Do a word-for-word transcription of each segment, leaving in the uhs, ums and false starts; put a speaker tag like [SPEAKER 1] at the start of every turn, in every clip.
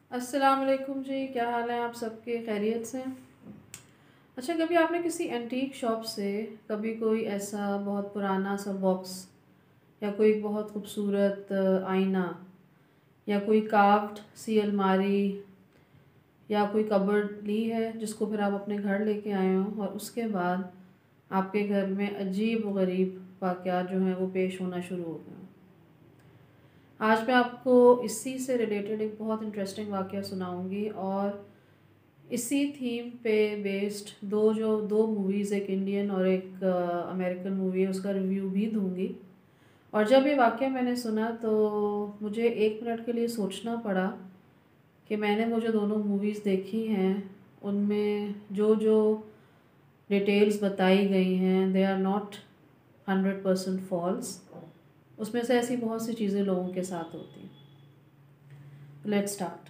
[SPEAKER 1] अस्सलाम वालेकुम जी, क्या हाल है आप सबके? खैरियत से हैं? अच्छा, कभी आपने किसी एंटीक शॉप से कभी कोई ऐसा बहुत पुराना सा बॉक्स या कोई बहुत खूबसूरत अ, आईना या कोई कार्व्ड सी अलमारी या कोई कबर्ड ली है जिसको फिर आप अपने घर लेके आए हो और उसके बाद आपके घर में अजीब व गरीब वाक़यात जो हैं वो पेश होना शुरू हो गए हों? आज मैं आपको इसी से रिलेटेड एक बहुत इंटरेस्टिंग वाक़या सुनाऊंगी और इसी थीम पे बेस्ड दो जो दो मूवीज़, एक इंडियन और एक अमेरिकन मूवी है, उसका रिव्यू भी दूंगी। और जब ये वाक़या मैंने सुना तो मुझे एक मिनट के लिए सोचना पड़ा कि मैंने वो जो दोनों मूवीज़ देखी हैं उनमें जो जो डिटेल्स बताई गई हैं they are not hundred percent false. उसमें से ऐसी बहुत सी चीज़ें लोगों के साथ होती हैं। Let's start.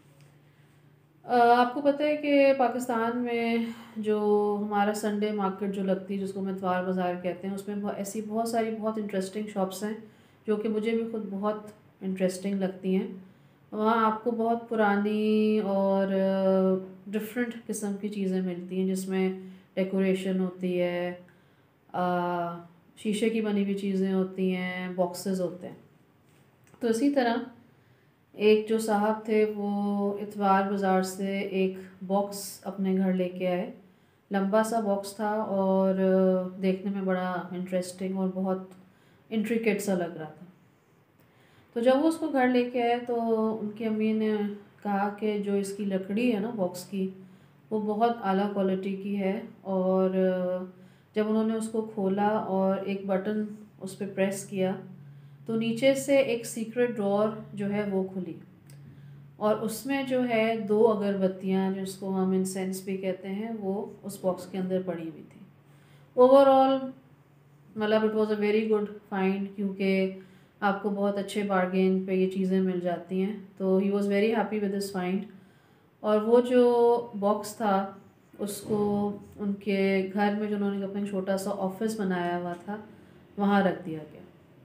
[SPEAKER 1] अ, आपको पता है कि पाकिस्तान में जो हमारा संडे मार्केट जो लगती है जिसको हम इतवार बाज़ार कहते हैं, उसमें बहु- ऐसी बहुत सारी बहुत इंटरेस्टिंग शॉप्स हैं जो कि मुझे भी खुद बहुत इंटरेस्टिंग लगती हैं। वहाँ आपको बहुत पुरानी और डिफरेंट किस्म की चीज़ें मिलती हैं जिसमें डेकोरेशन होती है, अ, शीशे की बनी हुई चीज़ें होती हैं, बॉक्सेस होते हैं। तो इसी तरह एक जो साहब थे वो इतवार बाज़ार से एक बॉक्स अपने घर लेके आए। लंबा सा बॉक्स था और अ, देखने में बड़ा इंटरेस्टिंग और बहुत इंट्रिकेट सा लग रहा था। तो जब वो उसको घर लेके आए तो उनकी अम्मी ने कहा कि जो इसकी लकड़ी है ना बॉक्स की, वो बहुत आला क्वालिटी की है। और अ, जब उन्होंने उसको खोला और एक बटन उस पर प्रेस किया तो नीचे से एक सीक्रेट ड्रॉअर जो है वो खुली और उसमें जो है दो अगरबत्तियाँ जिसको हम इंसेंस भी कहते हैं वो उस बॉक्स के अंदर पड़ी हुई थी। ओवरऑल मतलब it was a very good find, क्योंकि आपको बहुत अच्छे बार्गेन पे ये चीज़ें मिल जाती हैं। तो he was very happy with this find. और वो जो बॉक्स था उसको उनके घर में जो उन्होंने अपना छोटा सा ऑफिस बनाया हुआ था वहाँ रख दिया गया।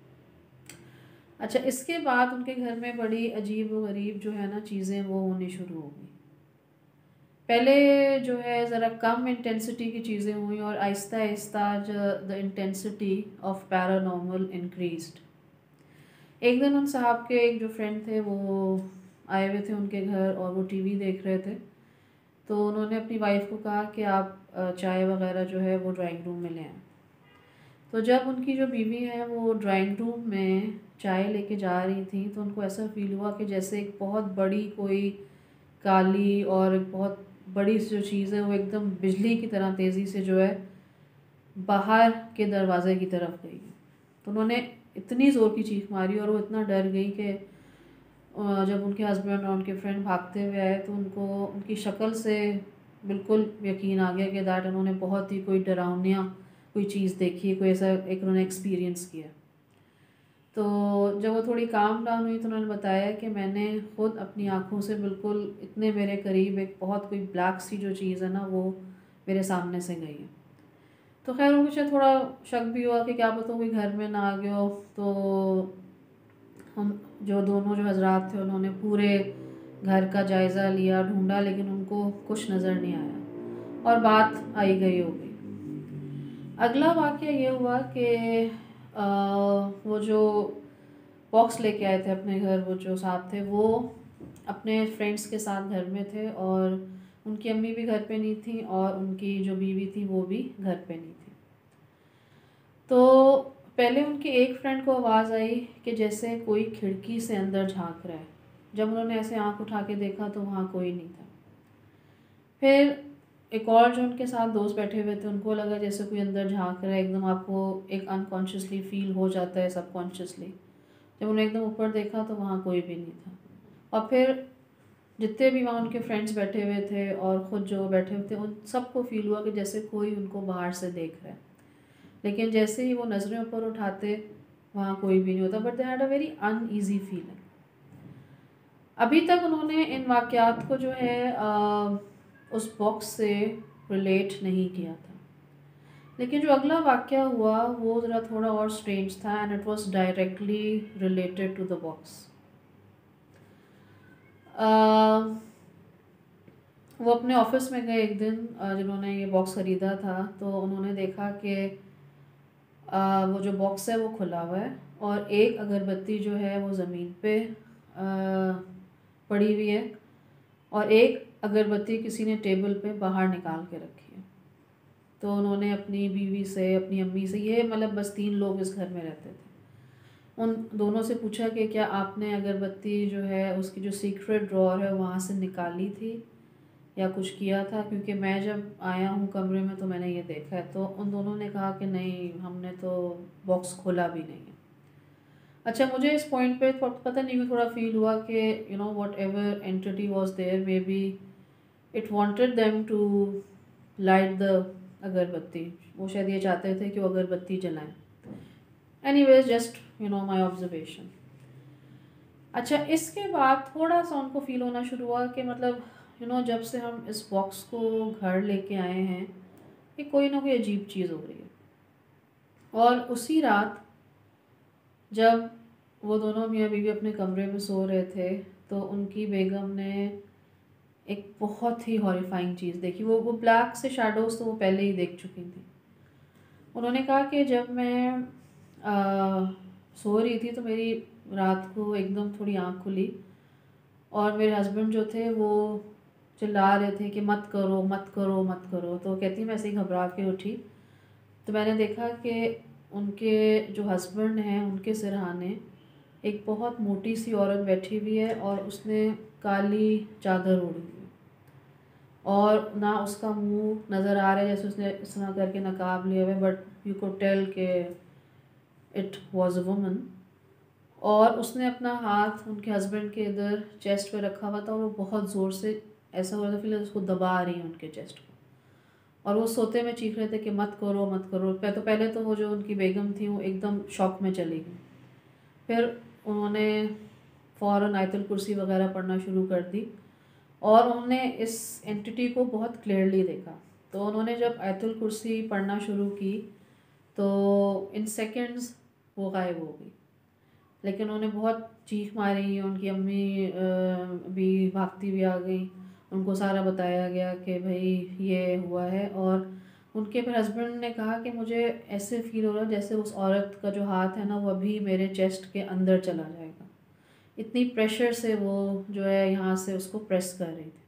[SPEAKER 1] अच्छा, इसके बाद उनके घर में बड़ी अजीब व गरीब जो है ना चीज़ें वो होनी शुरू हो गई। पहले जो है ज़रा कम इंटेंसिटी की चीज़ें हुई और आहिस्ता आहिस्ता जो the intensity of paranormal increased. एक दिन उन साहब के एक जो फ्रेंड थे वो आए हुए थे उनके घर और वो टीवी देख रहे थे। तो उन्होंने अपनी वाइफ को कहा कि आप अ, चाय वगैरह जो है वो ड्राइंग रूम में ले आएं। तो जब उनकी जो बीवी है वो ड्राइंग रूम में चाय लेके जा रही थी तो उनको ऐसा फील हुआ कि जैसे एक बहुत बड़ी कोई काली और एक बहुत बड़ी सी जो चीज़ है वो एकदम बिजली की तरह तेज़ी से जो है बाहर के दरवाजे की तरफ गई। तो उन्होंने इतनी ज़ोर की चीख मारी और वो इतना डर गई कि अ, जब उनके हस्बैंड और उनके फ्रेंड भागते हुए आए तो उनको उनकी शक्ल से बिल्कुल यकीन आ गया कि दैट उन्होंने बहुत ही कोई डरावनी कोई चीज़ देखी है, कोई ऐसा एक उन्होंने एक्सपीरियंस किया। तो जब वो थोड़ी काम डाउन हुई तो उन्होंने बताया कि मैंने खुद अपनी आँखों से बिल्कुल इतने मेरे करीब एक बहुत कोई ब्लैक सी जो चीज़ है ना वो मेरे सामने से गई है। तो खैर उनको शायद थोड़ा शक भी हुआ कि क्या पता कोई घर में ना आ गया हो। तो हम जो दोनों जो हजरात थे उन्होंने पूरे घर का जायज़ा लिया, ढूंढा, लेकिन उनको कुछ नज़र नहीं आया और बात आई गई हो गई। अगला वाक़या ये हुआ कि अ, वो जो बॉक्स लेके आए थे अपने घर, वो जो साहब थे वो अपने फ्रेंड्स के साथ घर में थे और उनकी अम्मी भी घर पे नहीं थी और उनकी जो बीवी थी वो भी घर पे नहीं थी। तो पहले उनके एक फ्रेंड को आवाज़ आई कि जैसे कोई खिड़की से अंदर झांक रहा है। जब उन्होंने ऐसे आंख उठा के देखा तो वहाँ कोई नहीं था। फिर एक और जो उनके साथ दोस्त बैठे हुए थे उनको लगा जैसे कोई अंदर झांक रहा है, एकदम आपको एक अनकॉन्शियसली फील हो जाता है सबकॉन्शियसली। जब उन्होंने एकदम ऊपर देखा तो वहाँ कोई भी नहीं था। और फिर जितने भी वहाँ उनके फ्रेंड्स बैठे हुए थे और ख़ुद जो बैठे हुए थे उन सबको फील हुआ कि जैसे कोई उनको बाहर से देख रहा है। लेकिन जैसे ही वो नज़रें ऊपर उठाते वहाँ कोई भी नहीं होता, but they had a very uneasy feeling. अभी तक उन्होंने इन वाक़यात को जो है अ, उस बॉक्स से रिलेट नहीं किया था। लेकिन जो अगला वाक़या हुआ वो ज़रा थोड़ा और स्ट्रेंज था and it was directly related to the box. वो अपने ऑफिस में गए एक दिन, अ, जिन्होंने ये बॉक्स ख़रीदा था, तो उन्होंने देखा कि आ, वो जो बॉक्स है वो खुला हुआ है और एक अगरबत्ती जो है वो ज़मीन पे आ, पड़ी हुई है और एक अगरबत्ती किसी ने टेबल पे बाहर निकाल के रखी है। तो उन्होंने अपनी बीवी से, अपनी अम्मी से, ये मतलब बस तीन लोग इस घर में रहते थे, उन दोनों से पूछा कि क्या आपने अगरबत्ती जो है उसकी जो सीक्रेट ड्रॉअर है वहाँ से निकाली थी या कुछ किया था, क्योंकि मैं जब आया हूँ कमरे में तो मैंने ये देखा है। तो उन दोनों ने कहा कि नहीं, हमने तो बॉक्स खोला भी नहीं है। अच्छा, मुझे इस पॉइंट पे पता नहीं क्यों थोड़ा फील हुआ कि you know whatever entity was there, maybe it wanted them to light the agarbatti. वो शायद ये चाहते थे कि वो अगरबत्ती जलाएं। Anyways, just you know my observation. अच्छा, इसके बाद थोड़ा सा उनको फील होना शुरू हुआ कि मतलब यू नो जब से हम इस बॉक्स को घर लेके आए हैं कि कोई ना कोई अजीब चीज़ हो रही है। और उसी रात जब वो दोनों मियाँ बीवी अपने कमरे में सो रहे थे तो उनकी बेगम ने एक बहुत ही हॉरिफाइंग चीज़ देखी। वो वो ब्लैक से शैडोज़ तो वो पहले ही देख चुकी थी। उन्होंने कहा कि जब मैं आ, सो रही थी तो मेरी रात को एकदम थोड़ी आँख खुली और मेरे हस्बैंड जो थे वो चिल्ला रहे थे कि मत करो मत करो मत करो। तो कहती मैं ऐसे ही घबरा के उठी तो मैंने देखा कि उनके जो हस्बैंड हैं उनके सिरहाने एक बहुत मोटी सी औरत बैठी हुई है और उसने काली चादर ओढ़ी हुई है और ना उसका मुंह नज़र आ रहा है जैसे उसने इस तरह करके नकाब लिया हुआ है, बट यू कुड टेल के इट वाज अ वुमन। और उसने अपना हाथ उनके हस्बैंड के इधर चेस्ट पे रखा हुआ था और वो बहुत ज़ोर से ऐसा हो रहा था फिर उसको दबा रही है उनके चेस्ट को। और वो सोते में चीख रहे थे कि मत करो मत करो। तो पहले तो वो जो उनकी बेगम थी वो एकदम शॉक में चली गई। फिर उन्होंने फ़ौरन आयतुल कुर्सी वगैरह पढ़ना शुरू कर दी और उन्होंने इस एंटिटी को बहुत क्लियरली देखा। तो उन्होंने जब आयतुल कुर्सी पढ़ना शुरू की तो इन सेकंड्स वो गायब हो गई। लेकिन उन्होंने बहुत चीख मारी, उनकी अम्मी भी भागती हुई आ गई, उनको सारा बताया गया कि भाई ये हुआ है। और उनके फिर हस्बैंड ने कहा कि मुझे ऐसे फील हो रहा है जैसे उस औरत का जो हाथ है ना वो अभी मेरे चेस्ट के अंदर चला जाएगा। इतनी प्रेशर से वो जो है यहाँ से उसको प्रेस कर रही थी।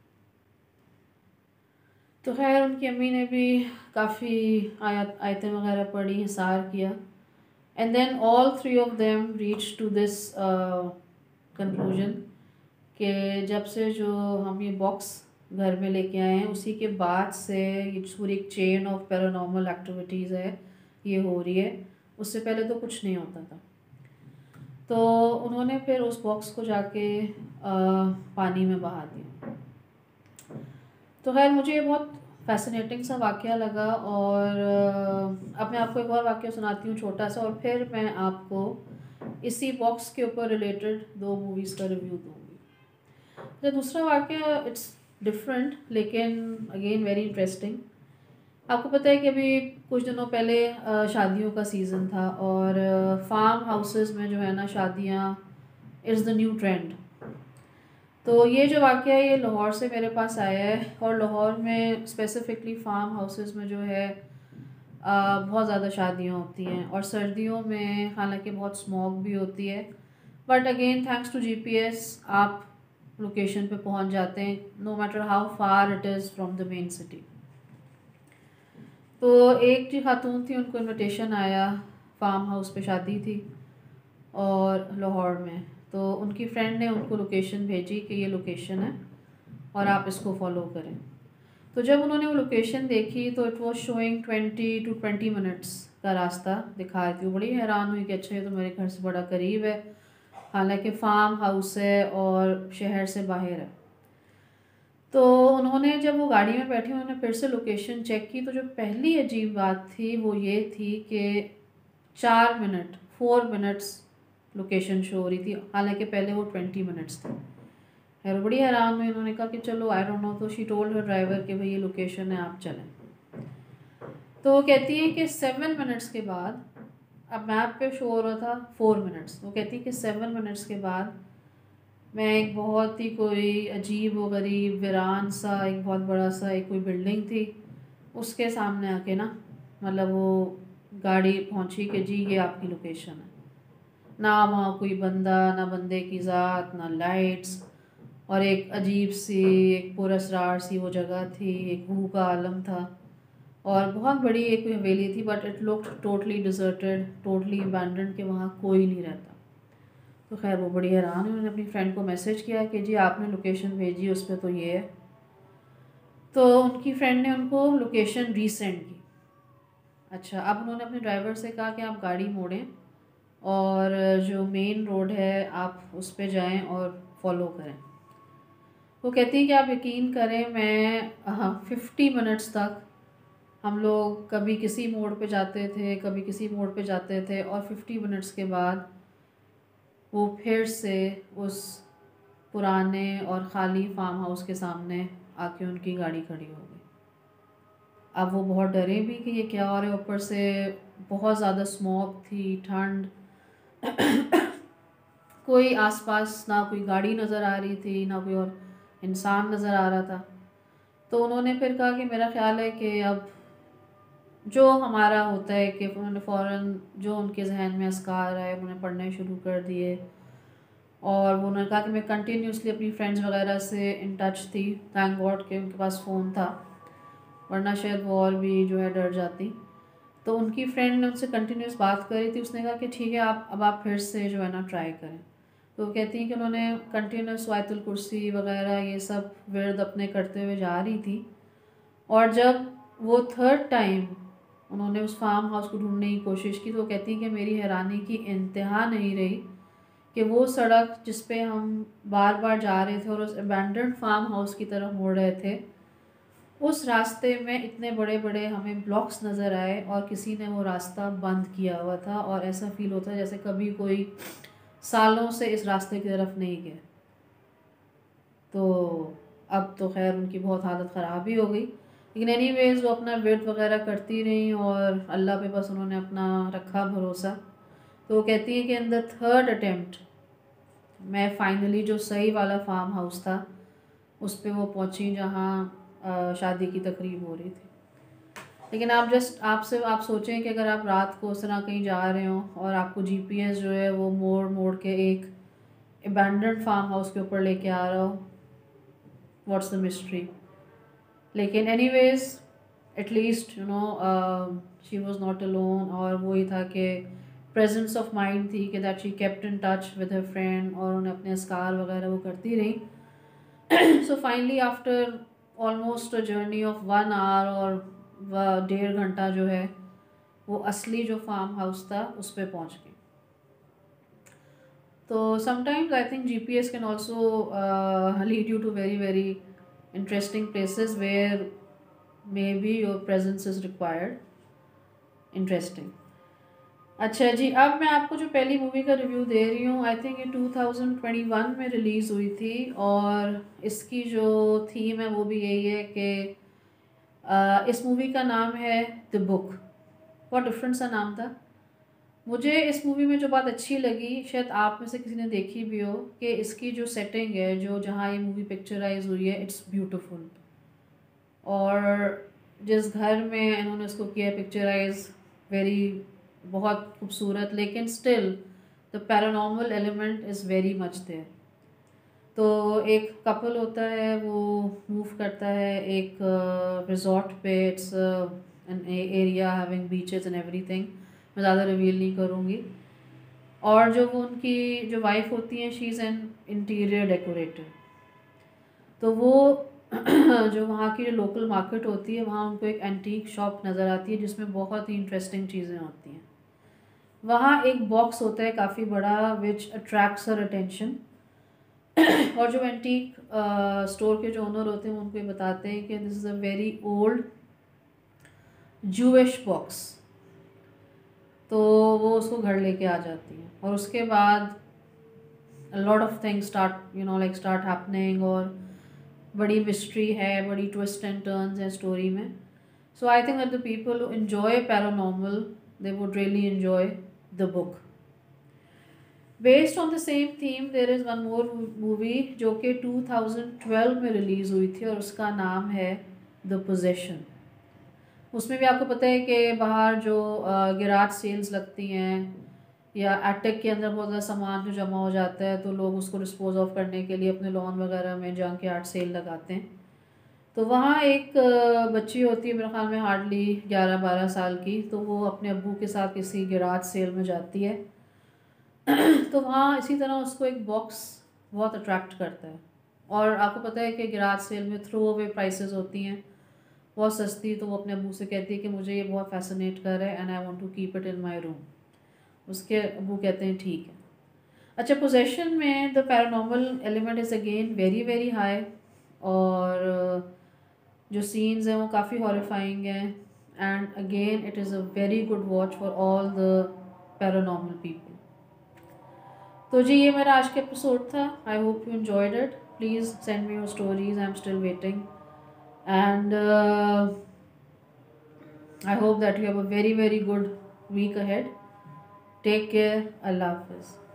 [SPEAKER 1] तो खैर उनकी अम्मी ने भी काफ़ी आयत आयतें वगैरह पढ़ी, हिसार किया, and then all three of them reach to this conclusion कि जब से जो हम ये बॉक्स घर में लेके आए हैं उसी के बाद से ये पूरी एक चेन ऑफ पैरानॉर्मल एक्टिविटीज़ है ये हो रही है। उससे पहले तो कुछ नहीं होता था। तो उन्होंने फिर उस बॉक्स को जाके आ, पानी में बहा दिया। तो खैर मुझे ये बहुत फैसिनेटिंग सा वाक़या लगा और अब मैं आपको एक और वाक़या सुनाती हूँ छोटा सा, और फिर मैं आपको इसी बॉक्स के ऊपर रिलेटेड दो मूवीज़ का रिव्यू दूँगी। तो दूसरा वाक़या इट्स डिफरेंट लेकिन अगेन वेरी इंटरेस्टिंग। आपको पता है कि अभी कुछ दिनों पहले शादियों का सीज़न था और फार्म हाउसेस में जो है ना शादियाँ इज़ द न्यू ट्रेंड। तो ये जो वाक़या है ये लाहौर से मेरे पास आया है और लाहौर में स्पेसिफ़िकली फार्म हाउसेस में जो है आ, बहुत ज़्यादा शादियाँ होती हैं और सर्दियों में हालांकि बहुत स्मॉग भी होती है, but again thanks to GPS आप लोकेशन पे पहुंच जाते हैं no matter how far it is from the main city. तो एक जो खातून थी उनको इनविटेशन आया, फार्म हाउस पे शादी थी और लाहौर में। तो उनकी फ्रेंड ने उनको लोकेशन भेजी कि ये लोकेशन है और आप इसको फॉलो करें। तो जब उन्होंने वो लोकेशन देखी तो it was showing twenty two twenty minutes का रास्ता दिखा रही थी। वो बड़ी हैरान हुई कि अच्छा ये तो मेरे घर से बड़ा करीब है, हालांकि फार्म हाउस है और शहर से बाहर है। तो उन्होंने जब वो गाड़ी में बैठी उन्होंने फिर से लोकेशन चेक की तो जो पहली अजीब बात थी वो ये थी कि चार minute four minutes location show हो रही थी, हालांकि पहले वो ट्वेंटी मिनट्स थी। है बड़ी हैरान हुई। उन्होंने कहा कि चलो आई डोंट नो, तो शी टोल्ड हर ड्राइवर कि भाई ये लोकेशन है आप चलें। तो वो कहती है कि सेवन मिनट्स के बाद, अब मैप पे शो हो रहा था फोर मिनट्स, वो कहती है कि सेवन मिनट्स के बाद मैं एक बहुत ही कोई अजीब व गरीब वीरान सा एक बहुत बड़ा सा एक कोई बिल्डिंग थी, उसके सामने आके ना, मतलब वो गाड़ी पहुंची कि जी ये आपकी लोकेशन है। ना वहाँ कोई बंदा, ना बंदे की ज़ात, ना लाइट्स, और एक अजीब सी एक पुरस्रार सी वो जगह थी, एक हू का आलम था, और बहुत बड़ी एक कोई हवेली थी, but it look totally deserted, totally abandoned, कि वहाँ कोई नहीं रहता। तो खैर वो बड़ी हैरान हुई, उन्होंने अपनी फ्रेंड को मैसेज किया कि जी आपने लोकेशन भेजी उस पर तो ये है। तो उनकी फ्रेंड ने उनको लोकेशन रीसेंड की। अच्छा, अब उन्होंने अपने ड्राइवर से कहा कि आप गाड़ी मोड़ें और जो मेन रोड है आप उस पर जाएं और फॉलो करें। वो कहती है कि आप यकीन करें, मैं हाँ फिफ्टी मिनट्स तक हम लोग कभी किसी मोड़ पे जाते थे, कभी किसी मोड़ पे जाते थे, और फिफ्टी मिनट्स के बाद वो फिर से उस पुराने और ख़ाली फार्म हाउस के सामने आके उनकी गाड़ी खड़ी हो गई। अब वो बहुत डरे भी कि ये क्या हो रहा है, ऊपर से बहुत ज़्यादा स्मॉग थी, ठंड, कोई आसपास ना कोई गाड़ी नज़र आ रही थी, ना कोई और इंसान नज़र आ रहा था। तो उन्होंने फिर कहा कि मेरा ख्याल है कि अब जो हमारा होता है कि उन्होंने फ़ौरन जो उनके जहन में अस्कार आए उन्होंने पढ़ने शुरू कर दिए, और वो उन्होंने कहा कि मैं कंटिन्यूसली अपनी फ्रेंड्स वगैरह से इन टच थी, थैंक गॉड के उनके पास फ़ोन था, वरना शायद वो और भी जो है डर जाती। तो उनकी फ्रेंड ने उनसे कंटिन्यूस बात करी थी, उसने कहा कि ठीक है आप अब आप फिर से जो है ना ट्राई करें। तो वो कहती हैं कि उन्होंने कंटिन्यूस आयतुल कुर्सी वगैरह ये सब विर्द अपने करते हुए जा रही थी, और जब वो थर्ड टाइम उन्होंने उस फार्म हाउस को ढूंढने की कोशिश की, तो वो कहती हैं कि मेरी हैरानी की इंतहा नहीं रही कि वो सड़क जिस पे हम बार बार जा रहे थे और उस अबैंडन्ड फार्म हाउस की तरफ मुड़ रहे थे, उस रास्ते में इतने बड़े बड़े हमें ब्लॉक्स नज़र आए और किसी ने वो रास्ता बंद किया हुआ था, और ऐसा फील होता है जैसे कभी कोई सालों से इस रास्ते की तरफ नहीं गया। तो अब तो खैर उनकी बहुत हालत ख़राब ही हो गई, लेकिन एनी वेज़ वो अपना वेट वगैरह करती रही और अल्लाह पे बस उन्होंने अपना रखा भरोसा। तो वो कहती है कि इन द थर्ड अटेम्प्ट मैं फ़ाइनली जो सही वाला फार्म हाउस था उस पे वो पहुंची जहाँ अ, शादी की तकरीब हो रही थी। लेकिन आप जस्ट आपसे आप सोचें कि अगर आप रात को उस तरह कहीं जा रहे हो और आपको जीपीएस जो है वो मोड़ मोड़ के एक अबैंडन्ड फार्म हाउस के ऊपर लेके आ रहा हो, व्हाट्स द मिस्ट्री। लेकिन anyways at least you know she was not alone, और वही था कि प्रेजेंस ऑफ माइंड थी कि that she kept in touch with her friend, और उन्हें अपने स्कार वगैरह वो करती रही। So finally after almost a journey of one hour और डेढ़ घंटा जो है वो असली जो फार्म हाउस था उस पर पहुँच गई। तो sometimes I think G P S can also lead you to very very interesting places where maybe your presence is required. Interesting. अच्छा जी, अब मैं आपको जो पहली मूवी का रिव्यू दे रही हूँ, आई थिंक ये टू थाउजेंड ट्वेंटी वन में रिलीज़ हुई थी, और इसकी जो थीम है वो भी यही है कि uh, इस मूवी का नाम है द बुक। बहुत डिफरेंट सा नाम था। मुझे इस मूवी में जो बात अच्छी लगी, शायद आप में से किसी ने देखी भी हो, कि इसकी जो सेटिंग है, जो जहाँ ये मूवी पिक्चराइज हुई है, इट्स ब्यूटीफुल। और जिस घर में इन्होंने उसको किया पिक्चराइज, वेरी बहुत खूबसूरत, लेकिन still the paranormal element is very much there. तो एक कपल होता है, वो मूव करता है एक रिजॉर्ट पे, it's an area having beaches and everything, मैं ज़्यादा रिवील नहीं करूँगी। और जो वो उनकी जो वाइफ होती हैं, she is an interior decorator. तो वो जो वहाँ की जो लोकल मार्केट होती है, वहाँ उनको एक एंटीक शॉप नज़र आती है जिसमें बहुत ही इंटरेस्टिंग चीज़ें होती हैं। वहाँ एक बॉक्स होता है काफ़ी बड़ा, विच अट्रैक्ट्स हर अटेंशन। और जो एंटीक स्टोर के जो ओनर होते हैं उनको ये बताते हैं कि this is a very old Jewish box. तो वो उसको घर लेके आ जाती हैं, और उसके बाद a lot of things start you know like start happening, और बड़ी मिस्ट्री है, बड़ी ट्विस्ट एंड टर्न्स है स्टोरी में। So I think that the people who enjoy paranormal, they would really enjoy the book. Based on the same theme there is one more movie जो कि two thousand twelve में release हुई थी और उसका नाम है द पोजेशन। उसमें भी आपको पता है कि बाहर जो गिराज सेल्स लगती हैं या एटेक के अंदर बहुत ज़्यादा सामान जो जमा हो जाता है तो लोग उसको डिस्पोज ऑफ करने के लिए अपने लॉन वगैरह में जंक यार्ड सेल लगाते हैं। तो वहाँ एक अ, बच्ची होती है मेरे ख्याल में हार्डली ग्यारह बारह साल की, तो वो अपने अब्बू के साथ किसी गिराज सेल में जाती है। तो वहाँ इसी तरह उसको एक बॉक्स बहुत अट्रैक्ट करता है। और आपको पता है कि गिराज सेल में थ्रो अवे प्राइसेस होती हैं बहुत सस्ती, तो वो अपने अब्बू से कहती है कि मुझे ये बहुत फैसिनेट कर रहा है and I want to keep it in my room. उसके अब्बू कहते हैं ठीक है। अच्छा, पोजेशन में the paranormal element is again very very high, और जो सीन्स हैं वो काफ़ी हॉरिफाइंग हैं, and again it is a very good watch for all the paranormal people. तो जी ये मेरा आज का एपिसोड था। I hope you enjoyed it. Please send me your stories, I am still waiting, and I hope that you have a very very good week ahead. Take care. अल्लाह हाफिज़।